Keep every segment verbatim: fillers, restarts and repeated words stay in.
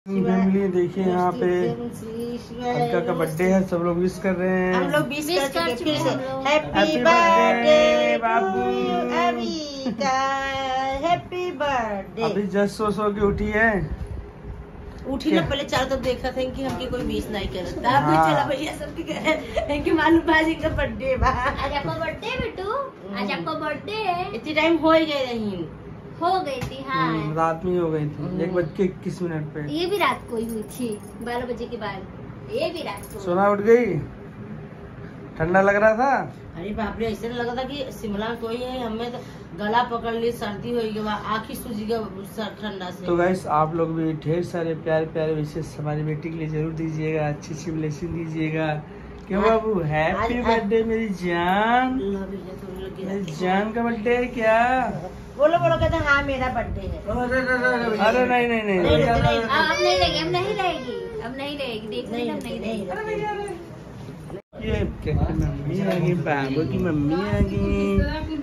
Family देखिए यहाँ पे अलका का बर्थडे है, सब लोग विश कर रहे हैं। हम लोग विश कर चुके हैं। हैप्पी बर्थडे बाबू, अभी का हैप्पी बर्थडे। अभी जस्ट सो सो के उठी है। उठी ना, पहले चारों तरफ देखा था कि हमके कोई विश नहीं करता। आपने चला भैया सबके कहे कि मालूम भाजी का बर्थडे बा। आज आपका बर्थडे बेटू, आज आपका बर्थडे है। इतनी टाइम हो ही गए रही हो गई थी। हाँ रात में हो गई थी, एक बज के इक्कीस मिनट पे। ये भी रात को ही हुई थी, बारह बजे के बाद। ये भी रात को। सोना उठ गई, ठंडा लग रहा था। अरे बाप रे, ऐसे लगा था कि शिमला में कोई है। हमें तो गला पकड़ ली, सर्दी हो गई, आँखी सूझेगा ठंडा से। तो गाइस आप लोग भी ढेर सारे प्यारे प्यारे विशेष हमारी बेटी के लिए जरूर दीजिएगा, अच्छी अच्छी ब्लेसिंग दीजिएगा। क्यों बाबू, हैप्पी बर्थडे मेरी जान। मेरी जान का बर्थडे है क्या? बोलो बोलो, कहते हाँ मेरा बर्थडे है। अरे नहीं नहीं नहीं, नहीं। अब नहीं रहेगी, अब नहीं रहेगी, अब नहीं रहेगी। देख नहीं, अब नहीं रहेगी। ये मम्मी आ गई, बाबू की मम्मी आ गई।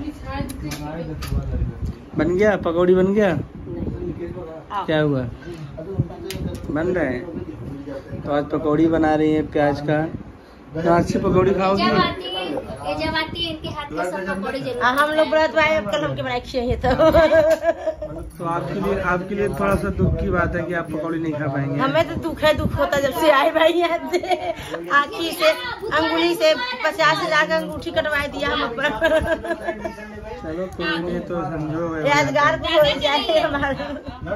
बन गया पकौड़ी, बन गया? क्या हुआ, बन रहे हैं? तो आज पकौड़ी बना रही है प्याज का। तो अच्छी पकौड़ी खाओगी? जब आती है, ये जब आती है इनके हाथ का सब पकौड़ी जरूर। हम लोग व्रत भाई कल हमके बनाए चाहिए तो तो आपके लिए आपके लिए थोड़ा सा दुख की बात है कि आप पकौड़ी नहीं खा पाएंगे। हमें तो दुख है, दुख होता जब से आए भाई यहाँ से। आँखी से अंगुली से पचास हजार का अंगूठी कटवा दिया हम अपना। चलो कोई नहीं, तो समझो यादगार भी हो जाए हमारा।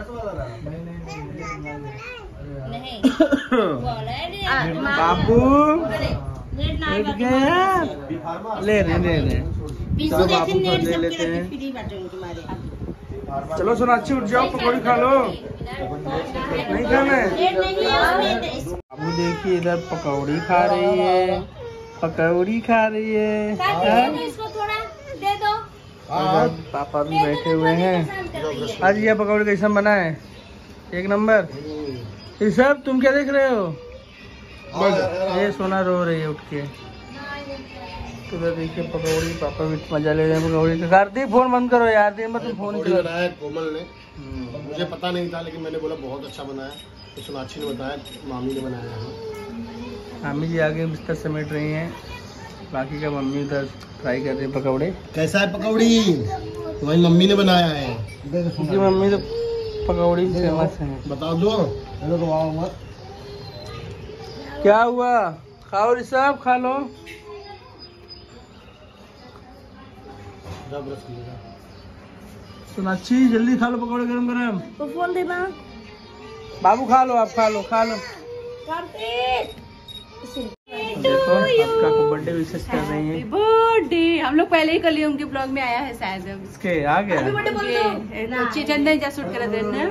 बाबू उठ गया, ले रहे ले रहे। चलो बाबू को ले लेते हैं। चलो सोनाक्षी उठ जाओ, पकौड़ी खा लो। नहीं खाना है? बाबू देखिए इधर पकौड़ी खा रही है, पकौड़ी खा रही है। इसको थोड़ा दे दो। पापा भी बैठे हुए हैं। आज ये पकौड़ी कैसा बना है? एक नंबर। ये सब तुम क्या देख रहे हो? ये सोना रो रही है उठ के। तो देखिए पकौड़ी, पापा भी मजा ले रहे हैं पकौड़ी का। कार्तिक फोन बंद करो यार, दिन में तुम फोन बनाया कोमल ने, मुझे पता नहीं था, लेकिन मैंने बोला बहुत अच्छा बनाया। तो सोनाक्षी ने बताया मामी ने बनाया है। मामी जी आगे बिस्तर समेट रही हैं, बाकी का मम्मी उधर फ्राई कर रही है पकौड़े। कैसा है पकौड़ी? तुम्हारी मम्मी ने बनाया है। उनकी मम्मी तो पकौड़ी फेमस है। बता दो मत। क्या हुआ? खाओ ऋषभ, खा लो। सोनाक्षी जल्दी खा लो पकौड़े गरम गरम। तो फोन देना बाबू, खा लो, आप खा लो, खा लो। देखो आपका को बर्थडे विशेष कर रही है। बर्थडे हम लोग पहले ही कर लिए, उनके ब्लॉग में आया है शायद। इसके आ गया चंदन जा शूट करा देना।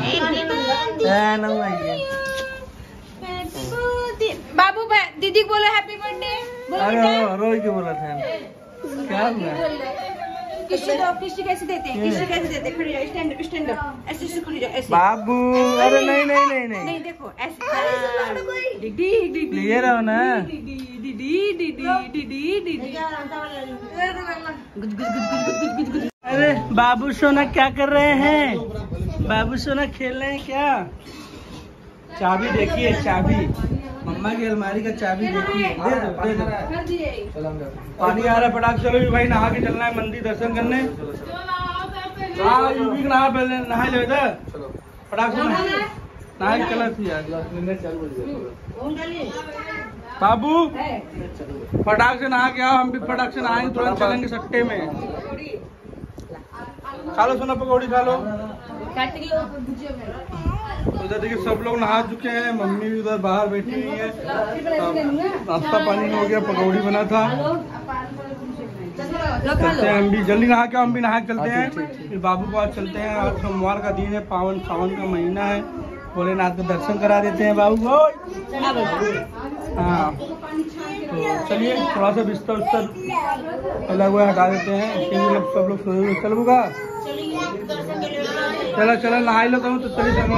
बाबू दीदी बोलो हैप्पी बर्थडे। अरे रोज क्यों बोला था? क्या हुआ? किसी दो, किसी कैसे देते हैं, किसी कैसे देते हैं? खड़ी रहो, स्टैंड अप, स्टैंड अप, ऐसे ऐसे खड़ी रहो, ऐसे। बाबू, अरे नहीं नहीं नहीं नहीं नहीं, देखो ऐसे। दीदी दीदी ये रहो ना। दीदी दीदी दीदी दीदी दीदी। अरे बाबू सोना क्या कर रहे हैं? बाबू सोना खेल रहे हैं क्या? चाबी देखिए, चाबी मम्मा की अलमारी का चाबी देखिए। दे दो, दे दो। पानी आ रहा है, फटाक चलो भी भाई, नहा के चलना है मंदिर दर्शन करने। हाँ यूपी नहा पहले नहा लो इधर, फटाक से नहा के चला थी यार। बाबू फटाक से नहा के आओ, हम भी फटाक से नहाएंगे, तुरंत चलेंगे सट्टे में। खा लो सोना पकौड़ी, खा लो। उधर देखिए सब लोग नहा चुके हैं, मम्मी भी उधर बाहर बैठी हुई है। नाश्ता पानी हो गया, पकौड़ी बना था। चलते हैं हम भी, जल्दी नहा के हम भी नहा चलते हैं। फिर बाबू को आज चलते हैं, आज सोमवार का दिन है, पावन सावन का महीना है, भोलेनाथ का दर्शन करा देते हैं बाबू को। हाँ तो चलिए थोड़ा सा बिस्तर उस्तर लगा हुआ हटा देते हैं, सब लोग सोए हुए। चल बुगा, चलो चलो नहा लो कहूँ तो चलिए चलो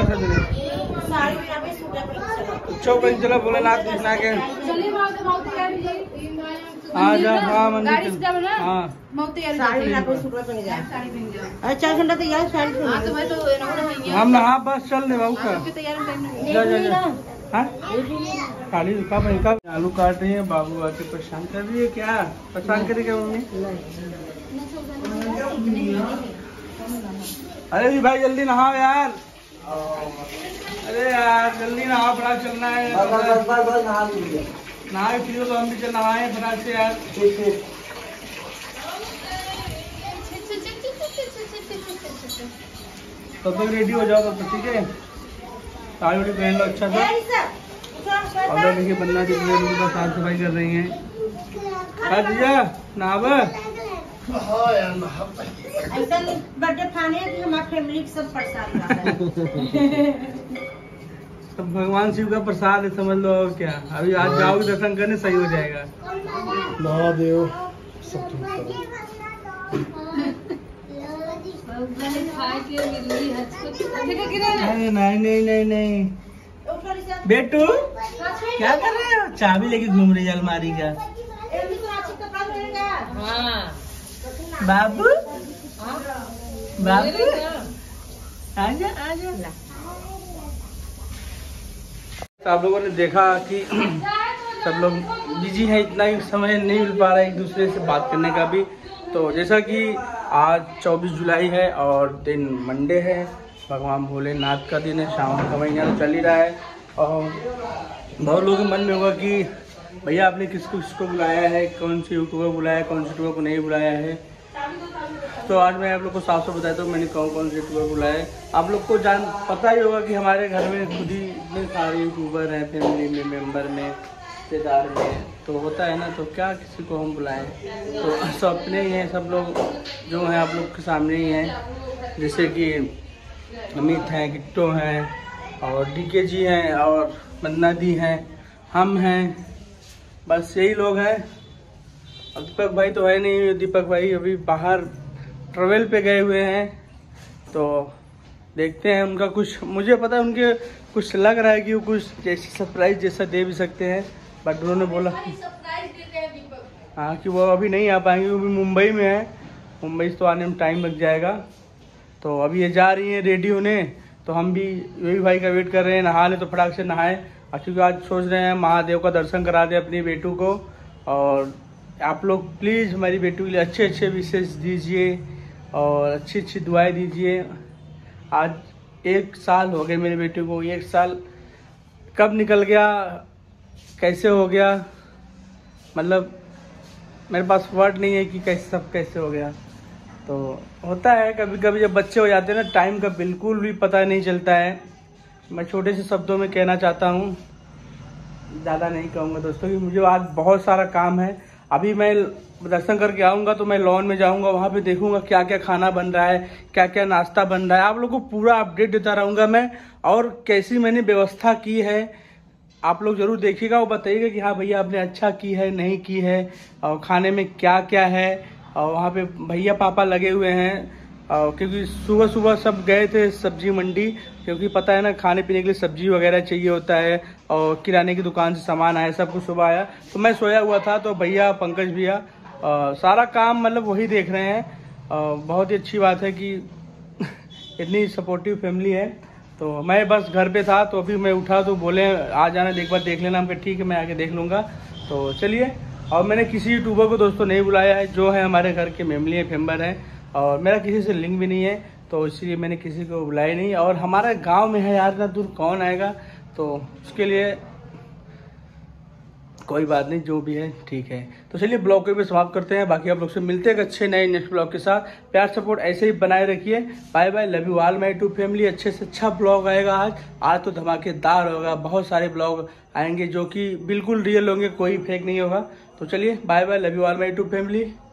चौक चलो भोलेनाथ कृष्णा के। आ जा। हाँ मंदिर गाड़ी चल। इसका बना हाँ मैं तैयारी साड़ी करती ना हूँ। कोई सूट पहन जा साड़ी पहन जाओ। अरे चार घंटा तैयार साड़ी से हाँ तो मैं तो नौ नौ हम नहा बस चल दे बाबू का। आपकी तैयारी में टाइम नहीं जा जा जा। हाँ खाली रुका भाई का आलू काट रही है। बाबू आके परेशान कर रही है। क्या परेशान करेगा मम्मी? अरे जी भाई जल्दी नहाओ यार। अरे यार जल्दी नहाओ, फटाक चलना है। नहाए फिर तो हम भी चल नहाए फटाक से यार। तब तक रेडी हो जाओ तब तक, ठीक है? साड़ी वाड़ी पहन लो अच्छा सा। और देखिए बन्ना जी उनका साफ सफाई कर रही हैं। हाँ भैया नहावा। हाँ यार नहा ऐसा बर्थडे खाने की हमारी फैमिली सब परेशान है। तो भगवान शिव का प्रसाद है समझ लो। और क्या, अभी आज जाओगे दर्शन करने सही हो जाएगा। महादेव सब ठीक करो। अरे नहीं नहीं नहीं नहीं बेटू क्या कर रहे हो? चाबी लेके घूम रही है अलमारी का। बाबू बाबू आजा आजा। तो आप लोगों ने देखा कि सब लोग बिजी हैं, इतना ही समय नहीं मिल पा रहा है एक दूसरे से बात करने का भी। तो जैसा कि आज चौबीस जुलाई है और दिन मंडे है, भगवान भोलेनाथ का दिन है, सावन का महीना तो चल ही रहा है। और बहुत लोगों के मन में होगा कि भैया आपने किसको किसको बुलाया है, कौन सी यूट्यूबर को बुलाया है, कौन सी यूट्यूबर को नहीं बुलाया है। तो आज मैं आप लोग को साफ साफ बताता हूँ मैंने कौन कौन से यूट्यूबर बुलाया है। आप लोग को जान पता ही होगा कि हमारे घर में खुद ही इतने सारे यूट्यूबर हैं, फैमिली में, मेम्बर में, रिश्तेदार में। तो होता है ना, तो क्या किसी को हम बुलाएं? तो सब अपने ही हैं, सब लोग जो हैं आप लोग के सामने ही हैं। जैसे कि अमित हैं, किट्टो हैं और डीके जी हैं और मन्ना दी हैं, हम हैं, बस यही लोग हैं। अब दीपक भाई तो है नहीं, दीपक भाई अभी बाहर ट्रेवल पे गए हुए हैं। तो देखते हैं उनका कुछ, मुझे पता है उनके कुछ लग रहा है कि वो कुछ जैसे सरप्राइज जैसा दे भी सकते हैं, बट उन्होंने बोला हाँ कि वो अभी नहीं आ पाएंगे, वो भी मुंबई में है। मुंबई से तो आने में टाइम लग जाएगा। तो अभी ये जा रही हैं रेडी होने, तो हम भी यही भाई का वेट कर रहे हैं। नहा ले तो फटाक से नहाए, क्योंकि आज सोच रहे हैं महादेव का दर्शन करा दें अपनी बेटू को। और आप लोग प्लीज़ हमारी बेटू के लिए अच्छे अच्छे विशेष दीजिए और अच्छी अच्छी दुआएं दीजिए। आज एक साल हो गए मेरे बेटे को, एक साल कब निकल गया, कैसे हो गया, मतलब मेरे पास वर्ड नहीं है कि कैसे सब कैसे हो गया। तो होता है कभी कभी जब बच्चे हो जाते हैं ना, टाइम का बिल्कुल भी पता नहीं चलता है। मैं छोटे से शब्दों में कहना चाहता हूँ, ज़्यादा नहीं कहूँगा दोस्तों, कि मुझे आज बहुत सारा काम है। अभी मैं दर्शन करके आऊँगा तो मैं लॉन में जाऊँगा, वहाँ पे देखूँगा क्या क्या खाना बन रहा है, क्या क्या नाश्ता बन रहा है। आप लोगों को पूरा अपडेट देता रहूँगा मैं, और कैसी मैंने व्यवस्था की है आप लोग जरूर देखिएगा और बताइएगा कि हाँ भैया आपने अच्छा की है नहीं की है, और खाने में क्या क्या है। और वहाँ पे भैया पापा लगे हुए हैं, और क्योंकि सुबह सुबह सब गए थे सब्जी मंडी, क्योंकि पता है ना खाने पीने के लिए सब्जी वगैरह चाहिए होता है, और किराने की दुकान से सामान आया, सब कुछ सुबह आया। तो मैं सोया हुआ था, तो भैया पंकज भैया सारा काम मतलब वही देख रहे हैं। आ, बहुत ही अच्छी बात है कि इतनी सपोर्टिव फैमिली है। तो मैं बस घर पे था, तो अभी मैं उठा तो बोले आ जाना, एक बार देख लेना। हम कहा ठीक है मैं आके देख लूँगा। तो चलिए, और मैंने किसी यूट्यूबर को दोस्तों नहीं बुलाया है, जो है हमारे घर के फैमिली है, मेम्बर है, और मेरा किसी से लिंक भी नहीं है, तो इसलिए मैंने किसी को बुलाया नहीं। और हमारा गांव में है यार, ना दूर कौन आएगा, तो उसके लिए कोई बात नहीं, जो भी है ठीक है। तो चलिए ब्लॉग को भी समाप्त करते हैं, बाकी आप लोग से मिलते हैं एक अच्छे नए नेक्स्ट ब्लॉग के साथ। प्यार सपोर्ट ऐसे ही बनाए रखिए। Bye bye, love you all my YouTube family. अच्छे से अच्छा ब्लॉग आएगा आज आज तो धमाकेदार होगा, बहुत सारे ब्लॉग आएंगे जो कि बिल्कुल रियल होंगे, कोई फेक नहीं होगा। तो चलिए bye bye, love you all my YouTube family.